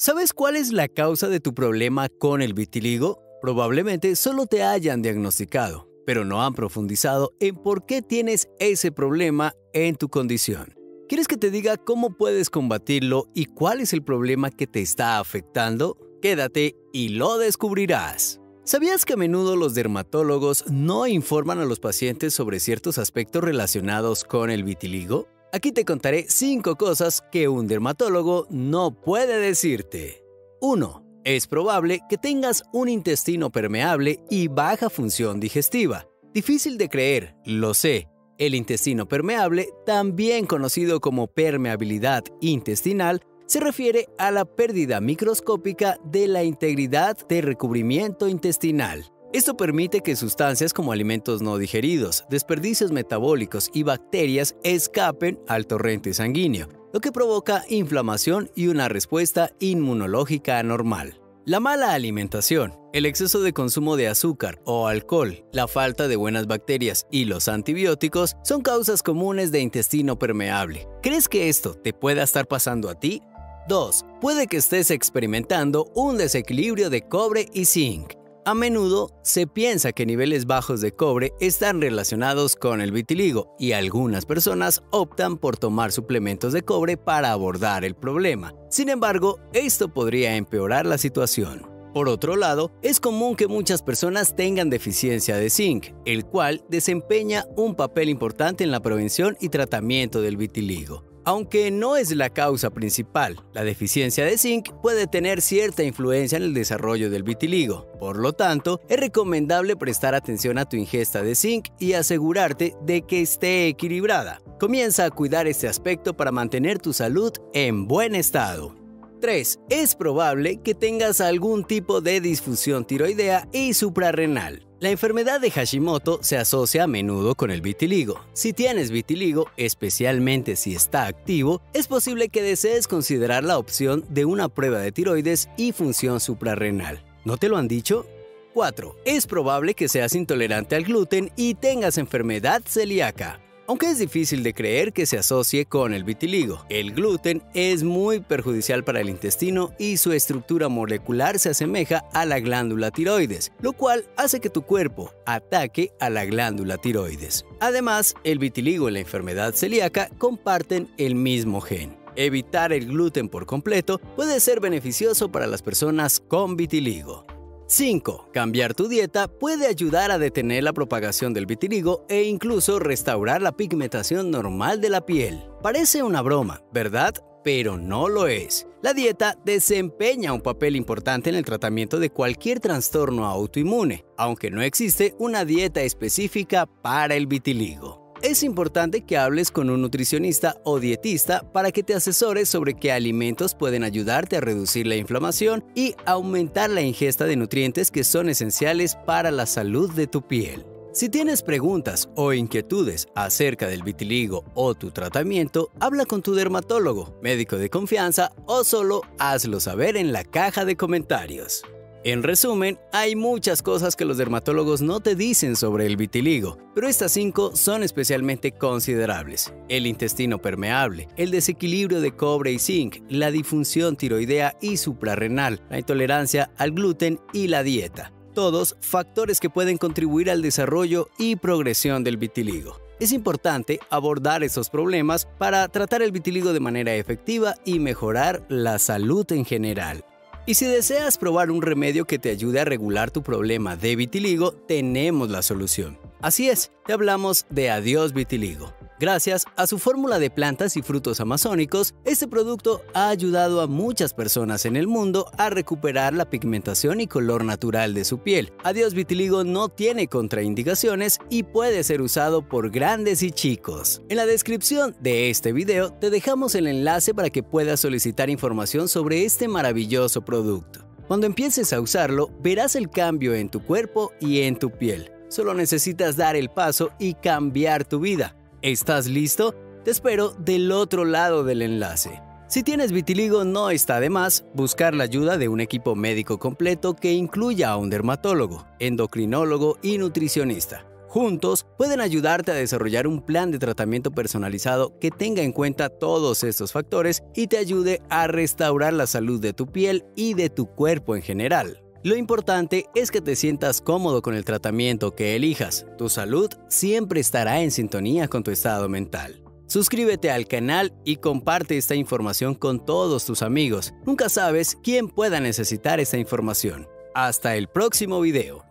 ¿Sabes cuál es la causa de tu problema con el vitiligo? Probablemente solo te hayan diagnosticado, pero no han profundizado en por qué tienes ese problema en tu condición. ¿Quieres que te diga cómo puedes combatirlo y cuál es el problema que te está afectando? Quédate y lo descubrirás. ¿Sabías que a menudo los dermatólogos no informan a los pacientes sobre ciertos aspectos relacionados con el vitiligo? Aquí te contaré 5 cosas que un dermatólogo no puede decirte. 1. Es probable que tengas un intestino permeable y baja función digestiva. Difícil de creer, lo sé. El intestino permeable, también conocido como permeabilidad intestinal, se refiere a la pérdida microscópica de la integridad de recubrimiento intestinal. Esto permite que sustancias como alimentos no digeridos, desperdicios metabólicos y bacterias escapen al torrente sanguíneo, lo que provoca inflamación y una respuesta inmunológica anormal. La mala alimentación, el exceso de consumo de azúcar o alcohol, la falta de buenas bacterias y los antibióticos son causas comunes de intestino permeable. ¿Crees que esto te pueda estar pasando a ti? 2. Puede que estés experimentando un desequilibrio de cobre y zinc. A menudo se piensa que niveles bajos de cobre están relacionados con el vitiligo y algunas personas optan por tomar suplementos de cobre para abordar el problema. Sin embargo, esto podría empeorar la situación. Por otro lado, es común que muchas personas tengan deficiencia de zinc, el cual desempeña un papel importante en la prevención y tratamiento del vitiligo. Aunque no es la causa principal, la deficiencia de zinc puede tener cierta influencia en el desarrollo del vitiligo. Por lo tanto, es recomendable prestar atención a tu ingesta de zinc y asegurarte de que esté equilibrada. Comienza a cuidar este aspecto para mantener tu salud en buen estado. 3. Es probable que tengas algún tipo de disfunción tiroidea y suprarrenal. La enfermedad de Hashimoto se asocia a menudo con el vitiligo. Si tienes vitiligo, especialmente si está activo, es posible que desees considerar la opción de una prueba de tiroides y función suprarrenal. ¿No te lo han dicho? 4. Es probable que seas intolerante al gluten y tengas enfermedad celíaca. Aunque es difícil de creer que se asocie con el vitiligo, el gluten es muy perjudicial para el intestino y su estructura molecular se asemeja a la glándula tiroides, lo cual hace que tu cuerpo ataque a la glándula tiroides. Además, el vitiligo y la enfermedad celíaca comparten el mismo gen. Evitar el gluten por completo puede ser beneficioso para las personas con vitiligo. 5. Cambiar tu dieta puede ayudar a detener la propagación del vitiligo e incluso restaurar la pigmentación normal de la piel. Parece una broma, ¿verdad? Pero no lo es. La dieta desempeña un papel importante en el tratamiento de cualquier trastorno autoinmune, aunque no existe una dieta específica para el vitiligo. Es importante que hables con un nutricionista o dietista para que te asesore sobre qué alimentos pueden ayudarte a reducir la inflamación y aumentar la ingesta de nutrientes que son esenciales para la salud de tu piel. Si tienes preguntas o inquietudes acerca del vitiligo o tu tratamiento, habla con tu dermatólogo, médico de confianza o solo hazlo saber en la caja de comentarios. En resumen, hay muchas cosas que los dermatólogos no te dicen sobre el vitiligo, pero estas 5 son especialmente considerables. El intestino permeable, el desequilibrio de cobre y zinc, la disfunción tiroidea y suprarrenal, la intolerancia al gluten y la dieta. Todos factores que pueden contribuir al desarrollo y progresión del vitiligo. Es importante abordar esos problemas para tratar el vitiligo de manera efectiva y mejorar la salud en general. Y si deseas probar un remedio que te ayude a regular tu problema de vitiligo, tenemos la solución. Así es, te hablamos de Adiós Vitiligo. Gracias a su fórmula de plantas y frutos amazónicos, este producto ha ayudado a muchas personas en el mundo a recuperar la pigmentación y color natural de su piel. Adiós Vitiligo no tiene contraindicaciones y puede ser usado por grandes y chicos. En la descripción de este video te dejamos el enlace para que puedas solicitar información sobre este maravilloso producto. Cuando empieces a usarlo, verás el cambio en tu cuerpo y en tu piel. Solo necesitas dar el paso y cambiar tu vida. ¿Estás listo? Te espero del otro lado del enlace. Si tienes vitiligo, no está de más buscar la ayuda de un equipo médico completo que incluya a un dermatólogo, endocrinólogo y nutricionista. Juntos pueden ayudarte a desarrollar un plan de tratamiento personalizado que tenga en cuenta todos estos factores y te ayude a restaurar la salud de tu piel y de tu cuerpo en general. Lo importante es que te sientas cómodo con el tratamiento que elijas. Tu salud siempre estará en sintonía con tu estado mental. Suscríbete al canal y comparte esta información con todos tus amigos. Nunca sabes quién pueda necesitar esta información. Hasta el próximo video.